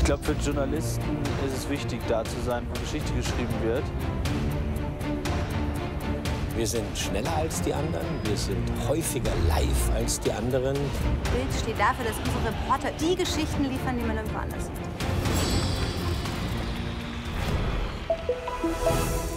glaube, für Journalisten ist es wichtig, da zu sein, wo Geschichte geschrieben wird. Wir sind schneller als die anderen, wir sind häufiger live als die anderen. Bild steht dafür, dass unsere Reporter die Geschichten liefern, die man irgendwo anders sieht.